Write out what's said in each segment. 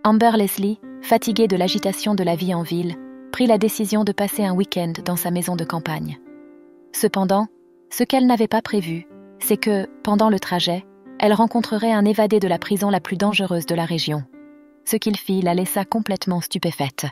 Amber Leslie, fatiguée de l'agitation de la vie en ville, prit la décision de passer un week-end dans sa maison de campagne. Cependant, ce qu'elle n'avait pas prévu, c'est que, pendant le trajet, elle rencontrerait un évadé de la prison la plus dangereuse de la région. Ce qu'il fit la laissa complètement stupéfaite.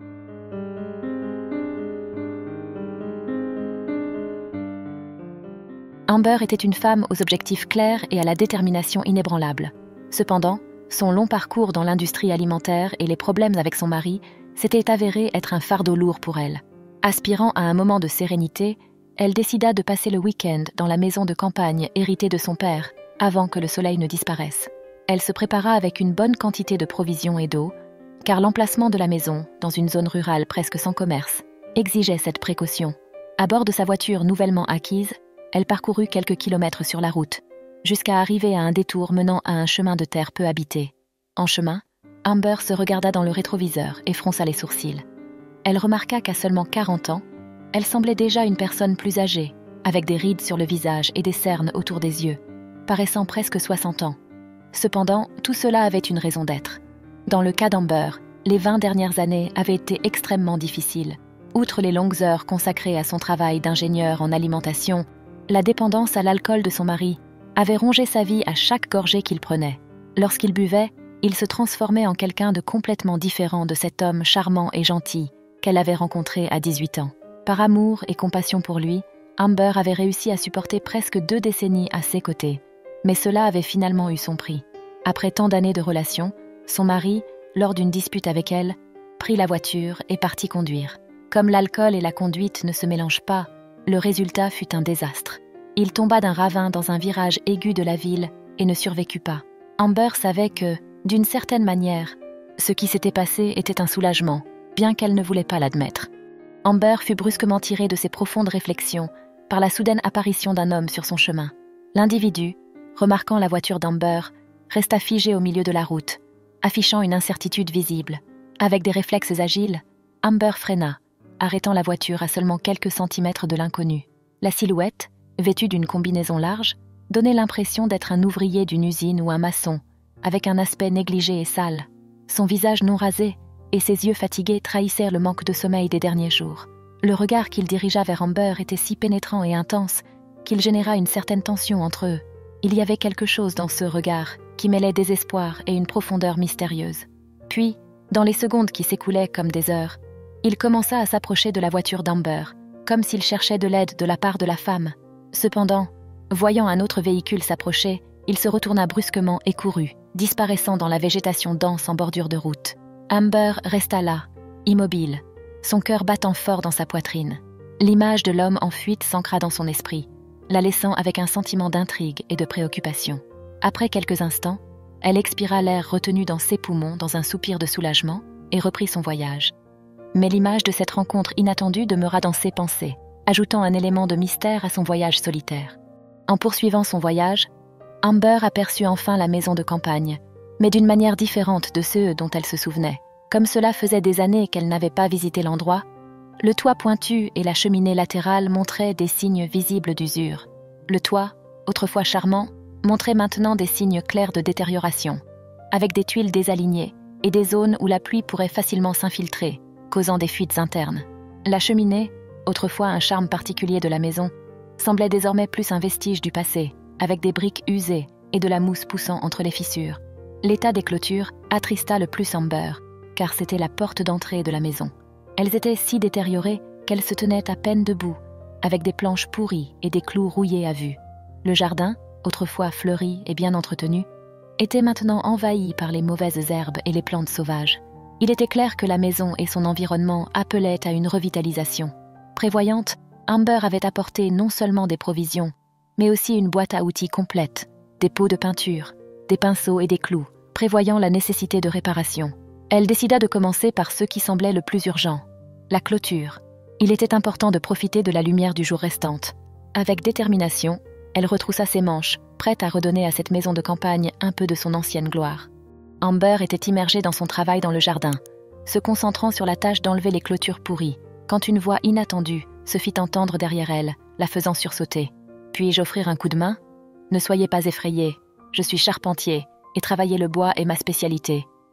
Amber était une femme aux objectifs clairs et à la détermination inébranlable. Cependant, son long parcours dans l'industrie alimentaire et les problèmes avec son mari s'étaient avérés être un fardeau lourd pour elle. Aspirant à un moment de sérénité, elle décida de passer le week-end dans la maison de campagne héritée de son père, avant que le soleil ne disparaisse. Elle se prépara avec une bonne quantité de provisions et d'eau, car l'emplacement de la maison, dans une zone rurale presque sans commerce, exigeait cette précaution. À bord de sa voiture nouvellement acquise, elle parcourut quelques kilomètres sur la route, jusqu'à arriver à un détour menant à un chemin de terre peu habité. En chemin, Amber se regarda dans le rétroviseur et fronça les sourcils. Elle remarqua qu'à seulement 40 ans, elle semblait déjà une personne plus âgée, avec des rides sur le visage et des cernes autour des yeux, paraissant presque 60 ans. Cependant, tout cela avait une raison d'être. Dans le cas d'Amber, les 20 dernières années avaient été extrêmement difficiles. Outre les longues heures consacrées à son travail d'ingénieur en alimentation, la dépendance à l'alcool de son mari avait rongé sa vie à chaque gorgée qu'il prenait. Lorsqu'il buvait, il se transformait en quelqu'un de complètement différent de cet homme charmant et gentil qu'elle avait rencontré à 18 ans. Par amour et compassion pour lui, Amber avait réussi à supporter presque 2 décennies à ses côtés. Mais cela avait finalement eu son prix. Après tant d'années de relation, son mari, lors d'une dispute avec elle, prit la voiture et partit conduire. Comme l'alcool et la conduite ne se mélangent pas, le résultat fut un désastre. Il tomba d'un ravin dans un virage aigu de la ville et ne survécut pas. Amber savait que, d'une certaine manière, ce qui s'était passé était un soulagement, bien qu'elle ne voulait pas l'admettre. Amber fut brusquement tirée de ses profondes réflexions par la soudaine apparition d'un homme sur son chemin. L'individu, remarquant la voiture d'Amber, resta figé au milieu de la route, affichant une incertitude visible. Avec des réflexes agiles, Amber freina, arrêtant la voiture à seulement quelques centimètres de l'inconnu. La silhouette, vêtue d'une combinaison large, donnait l'impression d'être un ouvrier d'une usine ou un maçon, avec un aspect négligé et sale. Son visage non rasé et ses yeux fatigués trahissèrent le manque de sommeil des derniers jours. Le regard qu'il dirigea vers Amber était si pénétrant et intense qu'il généra une certaine tension entre eux. Il y avait quelque chose dans ce regard qui mêlait désespoir et une profondeur mystérieuse. Puis, dans les secondes qui s'écoulaient comme des heures, il commença à s'approcher de la voiture d'Amber, comme s'il cherchait de l'aide de la part de la femme. Cependant, voyant un autre véhicule s'approcher, il se retourna brusquement et courut, disparaissant dans la végétation dense en bordure de route. Amber resta là, immobile, son cœur battant fort dans sa poitrine. L'image de l'homme en fuite s'ancra dans son esprit, la laissant avec un sentiment d'intrigue et de préoccupation. Après quelques instants, elle expira l'air retenu dans ses poumons dans un soupir de soulagement et reprit son voyage. Mais l'image de cette rencontre inattendue demeura dans ses pensées, ajoutant un élément de mystère à son voyage solitaire. En poursuivant son voyage, Amber aperçut enfin la maison de campagne, mais d'une manière différente de ceux dont elle se souvenait. Comme cela faisait des années qu'elle n'avait pas visité l'endroit, le toit pointu et la cheminée latérale montraient des signes visibles d'usure. Le toit, autrefois charmant, montrait maintenant des signes clairs de détérioration, avec des tuiles désalignées et des zones où la pluie pourrait facilement s'infiltrer, causant des fuites internes. La cheminée, autrefois un charme particulier de la maison, semblait désormais plus un vestige du passé, avec des briques usées et de la mousse poussant entre les fissures. L'état des clôtures attrista le plus Amber, car c'était la porte d'entrée de la maison. Elles étaient si détériorées qu'elles se tenaient à peine debout, avec des planches pourries et des clous rouillés à vue. Le jardin, autrefois fleuri et bien entretenu, était maintenant envahi par les mauvaises herbes et les plantes sauvages. Il était clair que la maison et son environnement appelaient à une revitalisation. Prévoyante, Amber avait apporté non seulement des provisions, mais aussi une boîte à outils complète, des pots de peinture, des pinceaux et des clous, prévoyant la nécessité de réparation. Elle décida de commencer par ce qui semblait le plus urgent, la clôture. Il était important de profiter de la lumière du jour restante. Avec détermination, elle retroussa ses manches, prête à redonner à cette maison de campagne un peu de son ancienne gloire. Amber était immergée dans son travail dans le jardin, se concentrant sur la tâche d'enlever les clôtures pourries, quand une voix inattendue se fit entendre derrière elle, la faisant sursauter. « Puis-je offrir un coup de main ? Ne soyez pas effrayés, je suis charpentier, et travailler le bois est ma spécialité.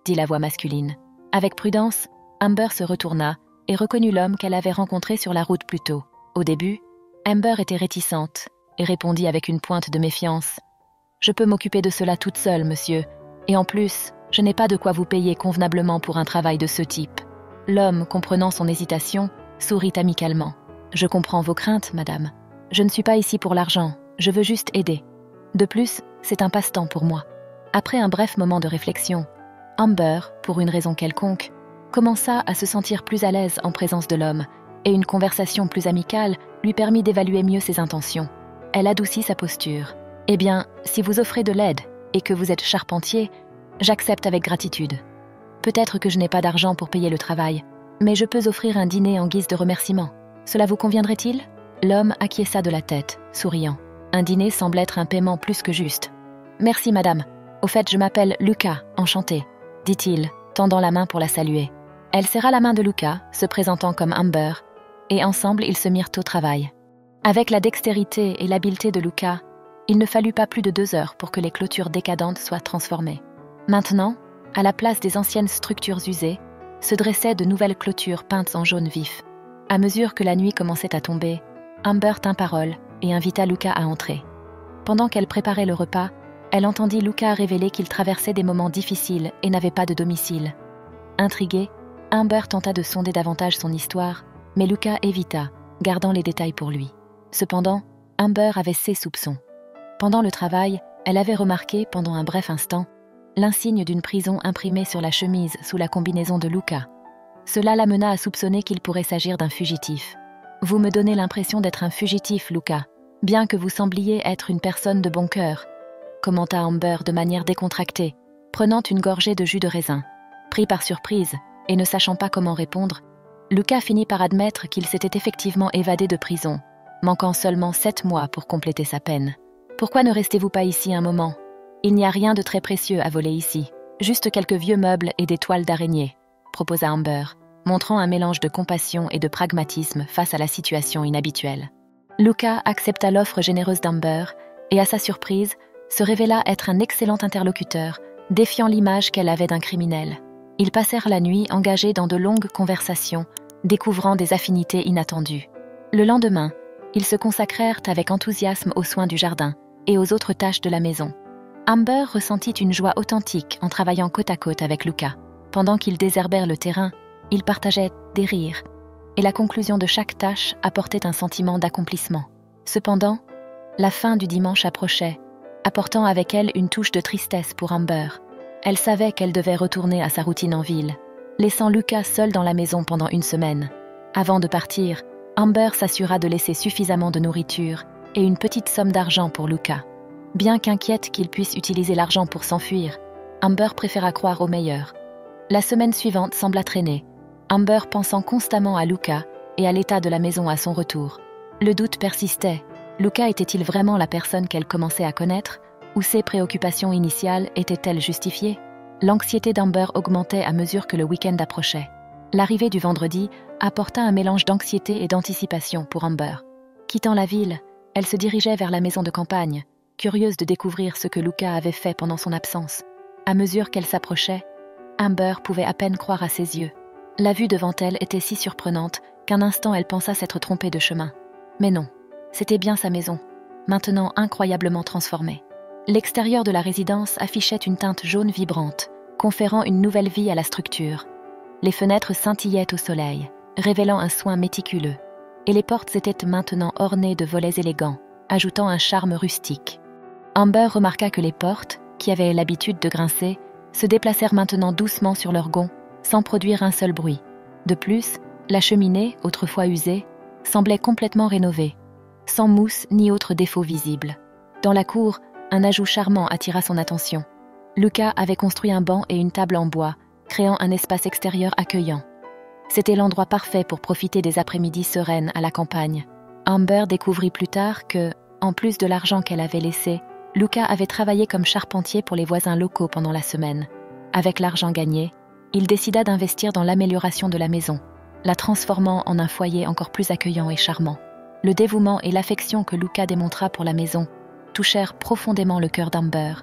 dit la voix masculine. Avec prudence, Amber se retourna et reconnut l'homme qu'elle avait rencontré sur la route plus tôt. Au début, Amber était réticente et répondit avec une pointe de méfiance. « Je peux m'occuper de cela toute seule, monsieur, et en plus, je n'ai pas de quoi vous payer convenablement pour un travail de ce type. » L'homme, comprenant son hésitation, sourit amicalement. « Je comprends vos craintes, madame. Je ne suis pas ici pour l'argent, je veux juste aider. De plus, c'est un passe-temps pour moi. » Après un bref moment de réflexion, Amber, pour une raison quelconque, commença à se sentir plus à l'aise en présence de l'homme, et une conversation plus amicale lui permit d'évaluer mieux ses intentions. Elle adoucit sa posture. « Eh bien, si vous offrez de l'aide et que vous êtes charpentier, j'accepte avec gratitude. Peut-être que je n'ai pas d'argent pour payer le travail, mais je peux offrir un dîner en guise de remerciement. Cela vous conviendrait-il » L'homme acquiesça de la tête, souriant. Un dîner semble être un paiement plus que juste. « Merci, madame. Au fait, je m'appelle Lucas, enchanté, » dit-il, tendant la main pour la saluer. Elle serra la main de Lucas, se présentant comme Amber, et ensemble ils se mirent au travail. Avec la dextérité et l'habileté de Lucas, il ne fallut pas plus de 2 heures pour que les clôtures décadentes soient transformées. Maintenant, à la place des anciennes structures usées, se dressaient de nouvelles clôtures peintes en jaune vif. À mesure que la nuit commençait à tomber, Amber tint parole et invita Lucas à entrer. Pendant qu'elle préparait le repas, elle entendit Lucas révéler qu'il traversait des moments difficiles et n'avait pas de domicile. Intriguée, Amber tenta de sonder davantage son histoire, mais Lucas évita, gardant les détails pour lui. Cependant, Amber avait ses soupçons. Pendant le travail, elle avait remarqué, pendant un bref instant, l'insigne d'une prison imprimé sur la chemise sous la combinaison de Lucas. Cela l'amena à soupçonner qu'il pourrait s'agir d'un fugitif. « Vous me donnez l'impression d'être un fugitif, Lucas, bien que vous sembliez être une personne de bon cœur, » commenta Amber de manière décontractée, prenant une gorgée de jus de raisin. Pris par surprise, et ne sachant pas comment répondre, Lucas finit par admettre qu'il s'était effectivement évadé de prison, manquant seulement 7 mois pour compléter sa peine. « Pourquoi ne restez-vous pas ici un moment ? Il n'y a rien de très précieux à voler ici, juste quelques vieux meubles et des toiles d'araignée, » proposa Amber, montrant un mélange de compassion et de pragmatisme face à la situation inhabituelle. Lucas accepta l'offre généreuse d'Amber et, à sa surprise, se révéla être un excellent interlocuteur, défiant l'image qu'elle avait d'un criminel. Ils passèrent la nuit engagés dans de longues conversations, découvrant des affinités inattendues. Le lendemain, ils se consacrèrent avec enthousiasme aux soins du jardin et aux autres tâches de la maison. Amber ressentit une joie authentique en travaillant côte à côte avec Lucas. Pendant qu'ils désherbèrent le terrain, ils partageaient des rires, et la conclusion de chaque tâche apportait un sentiment d'accomplissement. Cependant, la fin du dimanche approchait, apportant avec elle une touche de tristesse pour Amber. Elle savait qu'elle devait retourner à sa routine en ville, laissant Lucas seul dans la maison pendant 1 semaine. Avant de partir, Amber s'assura de laisser suffisamment de nourriture et une petite somme d'argent pour Lucas. Bien qu'inquiète qu'il puisse utiliser l'argent pour s'enfuir, Amber préféra croire au meilleur. La semaine suivante sembla traîner, Amber pensant constamment à Lucas et à l'état de la maison à son retour. Le doute persistait. Lucas était-il vraiment la personne qu'elle commençait à connaître, ou ses préoccupations initiales étaient-elles justifiées? L'anxiété d'Amber augmentait à mesure que le week-end approchait. L'arrivée du vendredi apporta un mélange d'anxiété et d'anticipation pour Amber. Quittant la ville, elle se dirigeait vers la maison de campagne, curieuse de découvrir ce que Lucas avait fait pendant son absence. À mesure qu'elle s'approchait, Amber pouvait à peine croire à ses yeux. La vue devant elle était si surprenante qu'un instant elle pensa s'être trompée de chemin. Mais non, c'était bien sa maison, maintenant incroyablement transformée. L'extérieur de la résidence affichait une teinte jaune vibrante, conférant une nouvelle vie à la structure. Les fenêtres scintillaient au soleil, révélant un soin méticuleux, et les portes étaient maintenant ornées de volets élégants, ajoutant un charme rustique. Amber remarqua que les portes, qui avaient l'habitude de grincer, se déplacèrent maintenant doucement sur leurs gonds, sans produire un seul bruit. De plus, la cheminée, autrefois usée, semblait complètement rénovée, sans mousse ni autre défaut visible. Dans la cour, un ajout charmant attira son attention. Lucas avait construit un banc et une table en bois, créant un espace extérieur accueillant. C'était l'endroit parfait pour profiter des après-midi sereines à la campagne. Amber découvrit plus tard que, en plus de l'argent qu'elle avait laissé, Lucas avait travaillé comme charpentier pour les voisins locaux pendant la semaine. Avec l'argent gagné, il décida d'investir dans l'amélioration de la maison, la transformant en un foyer encore plus accueillant et charmant. Le dévouement et l'affection que Lucas démontra pour la maison touchèrent profondément le cœur d'Amber,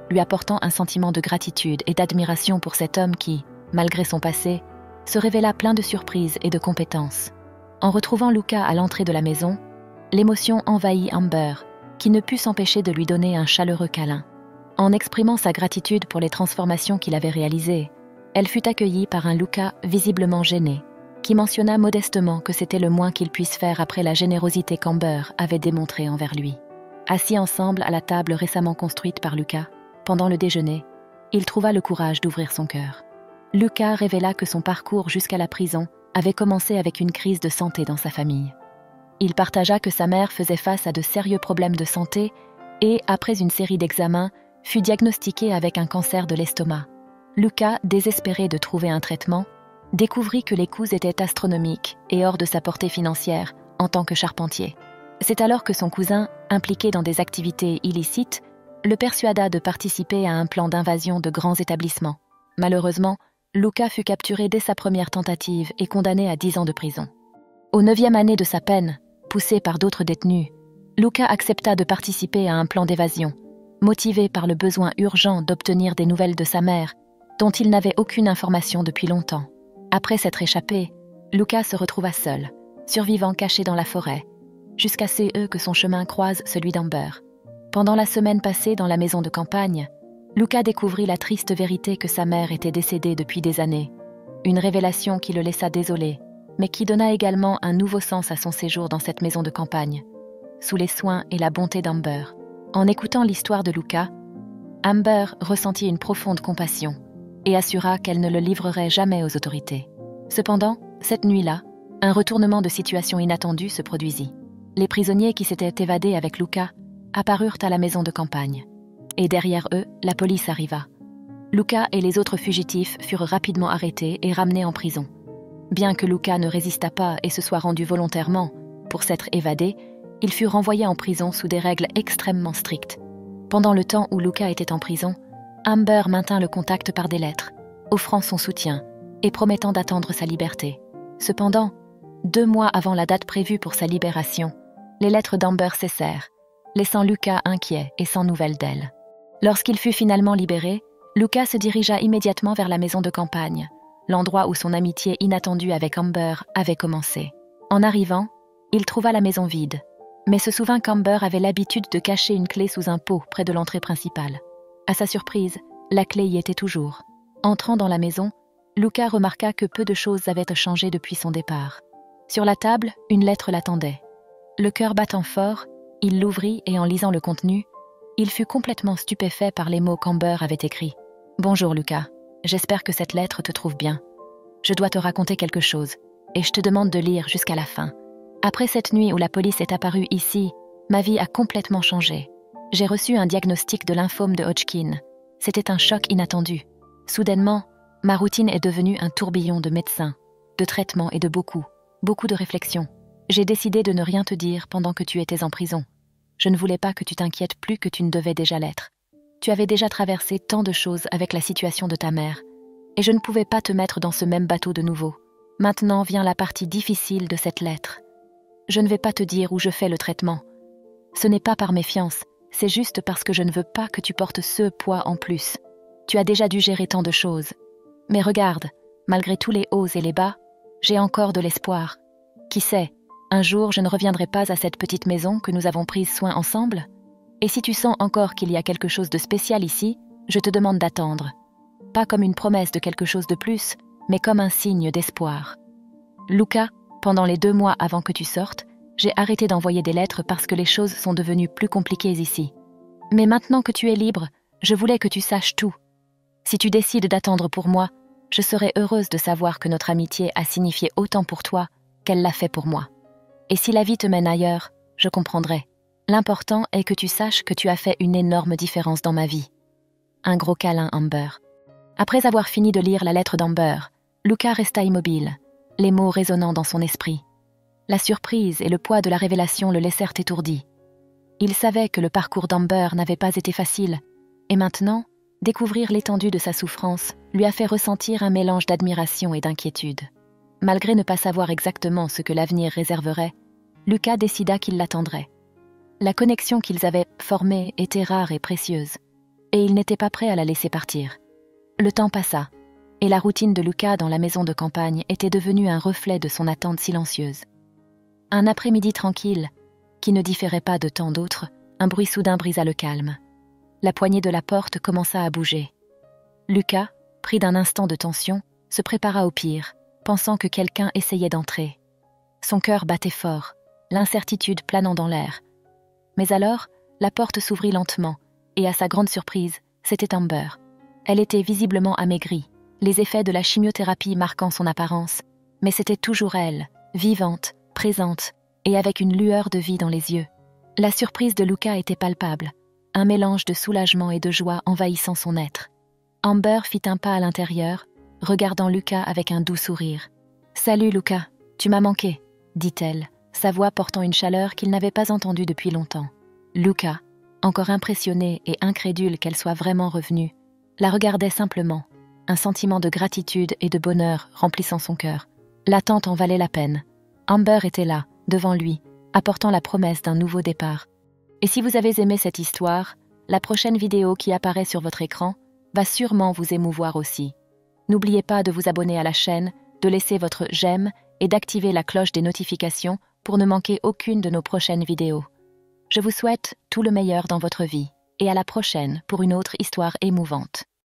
lui apportant un sentiment de gratitude et d'admiration pour cet homme qui, malgré son passé, se révéla plein de surprises et de compétences. En retrouvant Luca à l'entrée de la maison, l'émotion envahit Amber, qui ne put s'empêcher de lui donner un chaleureux câlin. En exprimant sa gratitude pour les transformations qu'il avait réalisées, elle fut accueillie par un Luca visiblement gêné, qui mentionna modestement que c'était le moins qu'il puisse faire après la générosité qu'Amber avait démontrée envers lui. Assis ensemble à la table récemment construite par Luca, pendant le déjeuner, il trouva le courage d'ouvrir son cœur. Luca révéla que son parcours jusqu'à la prison avait commencé avec une crise de santé dans sa famille. Il partagea que sa mère faisait face à de sérieux problèmes de santé et, après une série d'examens, fut diagnostiquée avec un cancer de l'estomac. Luca, désespéré de trouver un traitement, découvrit que les coûts étaient astronomiques et hors de sa portée financière en tant que charpentier. C'est alors que son cousin, impliqué dans des activités illicites, le persuada de participer à un plan d'invasion de grands établissements. Malheureusement, Luca fut capturé dès sa première tentative et condamné à 10 ans de prison. Au 9e année de sa peine, poussé par d'autres détenus, Luca accepta de participer à un plan d'évasion, motivé par le besoin urgent d'obtenir des nouvelles de sa mère, dont il n'avait aucune information depuis longtemps. Après s'être échappé, Luca se retrouva seul, survivant caché dans la forêt, jusqu'à ce que son chemin croise celui d'Amber. Pendant la semaine passée dans la maison de campagne, Luca découvrit la triste vérité que sa mère était décédée depuis des années, une révélation qui le laissa désolé, mais qui donna également un nouveau sens à son séjour dans cette maison de campagne, sous les soins et la bonté d'Amber. En écoutant l'histoire de Luca, Amber ressentit une profonde compassion et assura qu'elle ne le livrerait jamais aux autorités. Cependant, cette nuit-là, un retournement de situation inattendu se produisit. Les prisonniers qui s'étaient évadés avec Luca apparurent à la maison de campagne. Et derrière eux, la police arriva. Luca et les autres fugitifs furent rapidement arrêtés et ramenés en prison. Bien que Luca ne résista pas et se soit rendu volontairement pour s'être évadé, il fut renvoyé en prison sous des règles extrêmement strictes. Pendant le temps où Luca était en prison, Amber maintint le contact par des lettres, offrant son soutien et promettant d'attendre sa liberté. Cependant, 2 mois avant la date prévue pour sa libération, les lettres d'Amber cessèrent, laissant Luca inquiet et sans nouvelles d'elle. Lorsqu'il fut finalement libéré, Luca se dirigea immédiatement vers la maison de campagne, l'endroit où son amitié inattendue avec Amber avait commencé. En arrivant, il trouva la maison vide, mais se souvint qu'Amber avait l'habitude de cacher une clé sous un pot près de l'entrée principale. À sa surprise, la clé y était toujours. Entrant dans la maison, Luca remarqua que peu de choses avaient changé depuis son départ. Sur la table, une lettre l'attendait. Le cœur battant fort, il l'ouvrit et en lisant le contenu, il fut complètement stupéfait par les mots qu'Amber avait écrits. « Bonjour Luca, j'espère que cette lettre te trouve bien. Je dois te raconter quelque chose, et je te demande de lire jusqu'à la fin. Après cette nuit où la police est apparue ici, ma vie a complètement changé. J'ai reçu un diagnostic de lymphome de Hodgkin. C'était un choc inattendu. Soudainement, ma routine est devenue un tourbillon de médecins, de traitements et de beaucoup de réflexions. J'ai décidé de ne rien te dire pendant que tu étais en prison. Je ne voulais pas que tu t'inquiètes plus que tu ne devais déjà l'être. Tu avais déjà traversé tant de choses avec la situation de ta mère, et je ne pouvais pas te mettre dans ce même bateau de nouveau. Maintenant vient la partie difficile de cette lettre. Je ne vais pas te dire où je fais le traitement. Ce n'est pas par méfiance, c'est juste parce que je ne veux pas que tu portes ce poids en plus. Tu as déjà dû gérer tant de choses. Mais regarde, malgré tous les hauts et les bas, j'ai encore de l'espoir. Qui sait, un jour je ne reviendrai pas à cette petite maison que nous avons prise soin ensemble? Et si tu sens encore qu'il y a quelque chose de spécial ici, je te demande d'attendre. Pas comme une promesse de quelque chose de plus, mais comme un signe d'espoir. Luca, pendant les 2 mois avant que tu sortes, j'ai arrêté d'envoyer des lettres parce que les choses sont devenues plus compliquées ici. Mais maintenant que tu es libre, je voulais que tu saches tout. Si tu décides d'attendre pour moi, je serai heureuse de savoir que notre amitié a signifié autant pour toi qu'elle l'a fait pour moi. Et si la vie te mène ailleurs, je comprendrai. L'important est que tu saches que tu as fait une énorme différence dans ma vie. Un gros câlin, Amber. Après avoir fini de lire la lettre d'Amber, Luca resta immobile, les mots résonnant dans son esprit. La surprise et le poids de la révélation le laissèrent étourdi. Il savait que le parcours d'Amber n'avait pas été facile, et maintenant, découvrir l'étendue de sa souffrance lui a fait ressentir un mélange d'admiration et d'inquiétude. Malgré ne pas savoir exactement ce que l'avenir réserverait, Luca décida qu'il l'attendrait. La connexion qu'ils avaient formée était rare et précieuse. et il n'était pas prêt à la laisser partir. Le temps passa, et la routine de Luca dans la maison de campagne était devenue un reflet de son attente silencieuse. Un après-midi tranquille, qui ne différait pas de tant d'autres, un bruit soudain brisa le calme. La poignée de la porte commença à bouger. Luca, pris d'un instant de tension, se prépara au pire, pensant que quelqu'un essayait d'entrer. Son cœur battait fort, l'incertitude planant dans l'air. Mais alors, la porte s'ouvrit lentement, et à sa grande surprise, c'était Amber. Elle était visiblement amaigrie, les effets de la chimiothérapie marquant son apparence, mais c'était toujours elle, vivante, présente, et avec une lueur de vie dans les yeux. La surprise de Luca était palpable, un mélange de soulagement et de joie envahissant son être. Amber fit un pas à l'intérieur, regardant Luca avec un doux sourire. « Salut Luca, tu m'as manqué », dit-elle, sa voix portant une chaleur qu'il n'avait pas entendue depuis longtemps. Luca, encore impressionné et incrédule qu'elle soit vraiment revenue, la regardait simplement, un sentiment de gratitude et de bonheur remplissant son cœur. L'attente en valait la peine. Amber était là, devant lui, apportant la promesse d'un nouveau départ. Et si vous avez aimé cette histoire, la prochaine vidéo qui apparaît sur votre écran va sûrement vous émouvoir aussi. N'oubliez pas de vous abonner à la chaîne, de laisser votre j'aime et d'activer la cloche des notifications pour ne manquer aucune de nos prochaines vidéos. Je vous souhaite tout le meilleur dans votre vie et à la prochaine pour une autre histoire émouvante.